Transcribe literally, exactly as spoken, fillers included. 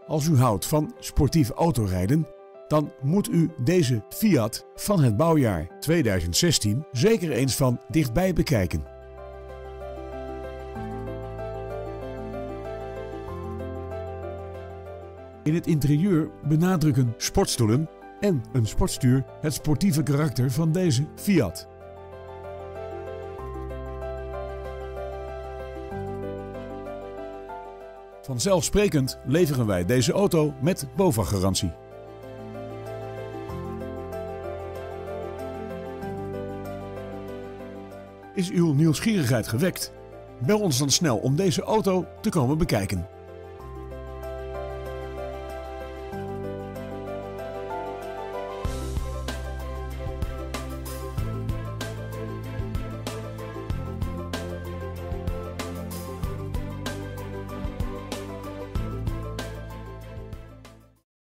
Als u houdt van sportief autorijden, dan moet u deze Fiat van het bouwjaar tweeduizend zestien zeker eens van dichtbij bekijken. In het interieur benadrukken sportstoelen en een sportstuur het sportieve karakter van deze Fiat. Vanzelfsprekend leveren wij deze auto met BOVAG-garantie. Is uw nieuwsgierigheid gewekt? Bel ons dan snel om deze auto te komen bekijken.